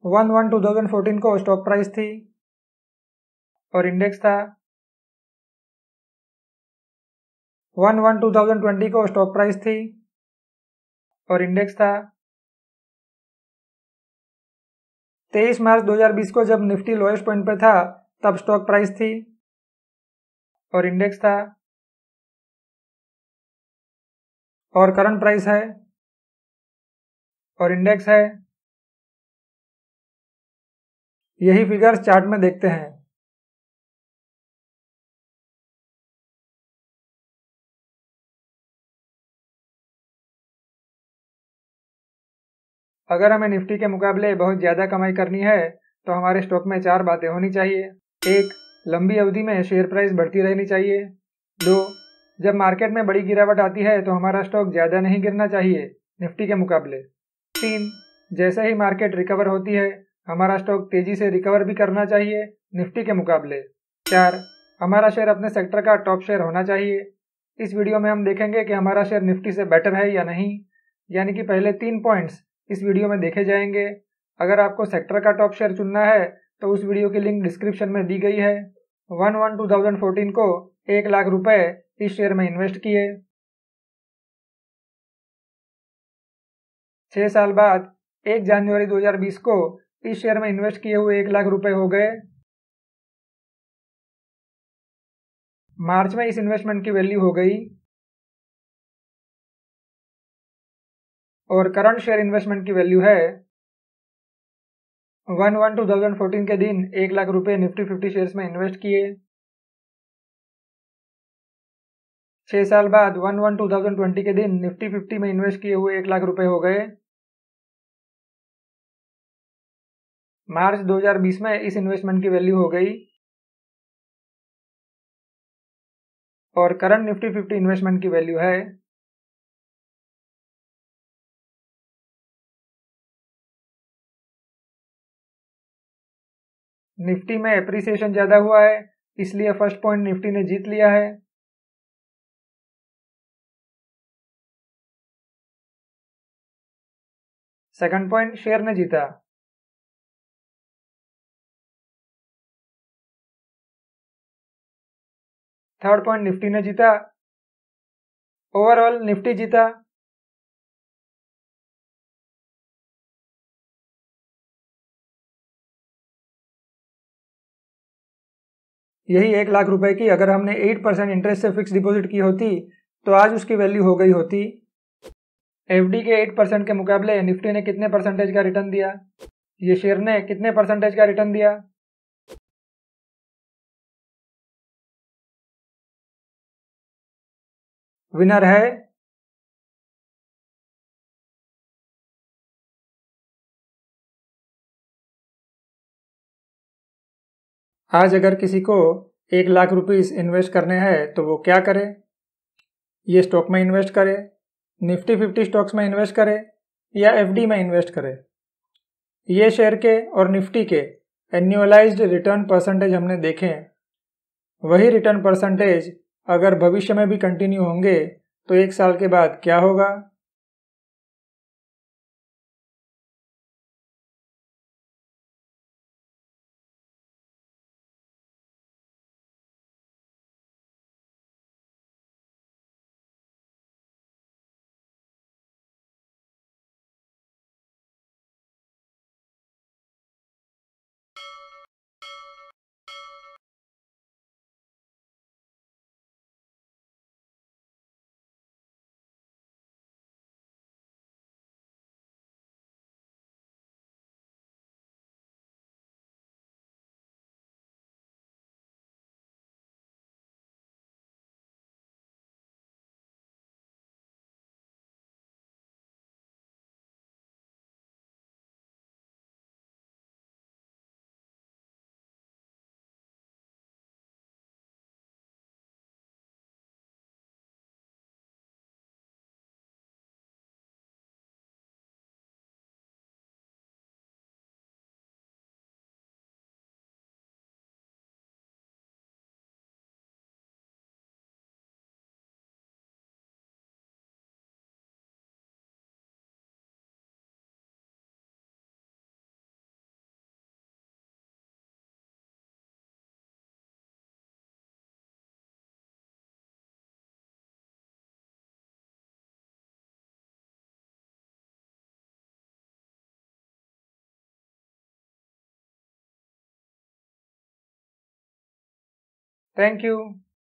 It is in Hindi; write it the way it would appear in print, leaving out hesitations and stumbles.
1/1/2014 को स्टॉक प्राइस थी और इंडेक्स था। 1/1/2020 को स्टॉक प्राइस थी और इंडेक्स था। 23 मार्च 2020 को जब निफ्टी लोएस्ट पॉइंट पे था तब स्टॉक प्राइस थी और इंडेक्स था। और करंट प्राइस है और इंडेक्स है। यही फिगर्स चार्ट में देखते हैं। अगर हमें निफ्टी के मुकाबले बहुत ज़्यादा कमाई करनी है तो हमारे स्टॉक में 4 बातें होनी चाहिए। 1. लंबी अवधि में शेयर प्राइस बढ़ती रहनी चाहिए। 2. जब मार्केट में बड़ी गिरावट आती है तो हमारा स्टॉक ज़्यादा नहीं गिरना चाहिए निफ्टी के मुकाबले। 3. जैसे ही मार्केट रिकवर होती है हमारा स्टॉक तेज़ी से रिकवर भी करना चाहिए निफ्टी के मुकाबले। 4. हमारा शेयर अपने सेक्टर का टॉप शेयर होना चाहिए। इस वीडियो में हम देखेंगे कि हमारा शेयर निफ्टी से बेटर है या नहीं, यानी कि पहले 3 पॉइंट्स इस वीडियो में देखे जाएंगे। अगर आपको सेक्टर का टॉप शेयर चुनना है तो उस वीडियो की लिंक डिस्क्रिप्शन में दी गई है। 1/1/2014 को 1 लाख रुपए इस शेयर में इन्वेस्ट किए। 6 साल बाद 1 जनवरी 2020 को इस शेयर में इन्वेस्ट किए हुए 1 लाख रुपए हो गए। मार्च में इस इन्वेस्टमेंट की वैल्यू हो गई और करंट शेयर इन्वेस्टमेंट की वैल्यू है 1/1/2014 के दिन 1 लाख रुपए निफ्टी 50 शेयर्स में इन्वेस्ट किए। 6 साल बाद 1/1/2020 के दिन निफ्टी 50 में इन्वेस्ट किए हुए 1 लाख रुपए हो गए। मार्च 2020 में इस इन्वेस्टमेंट की वैल्यू हो गई और करंट निफ्टी 50 इन्वेस्टमेंट की वैल्यू है निफ्टी में एप्रिसिएशन ज़्यादा हुआ है इसलिए फर्स्ट पॉइंट निफ्टी ने जीत लिया है। सेकंड पॉइंट शेयर ने जीता। थर्ड पॉइंट निफ्टी ने जीता। ओवरऑल निफ्टी जीता। यही 1 लाख रुपए की अगर हमने 8% इंटरेस्ट से फिक्स डिपॉजिट की होती तो आज उसकी वैल्यू हो गई होती। एफडी के 8% के मुकाबले निफ्टी ने कितने परसेंटेज का रिटर्न दिया? ये शेयर ने कितने परसेंटेज का रिटर्न दिया? विनर है आज अगर किसी को 1 लाख रुपीस इन्वेस्ट करने हैं तो वो क्या करे? ये स्टॉक में इन्वेस्ट करे, निफ्टी 50 स्टॉक्स में इन्वेस्ट करे या एफडी में इन्वेस्ट करे। ये शेयर के और निफ्टी के एन्युअलाइज्ड रिटर्न परसेंटेज हमने देखे हैं। वही रिटर्न परसेंटेज अगर भविष्य में भी कंटिन्यू होंगे तो 1 साल के बाद क्या होगा? Thank you.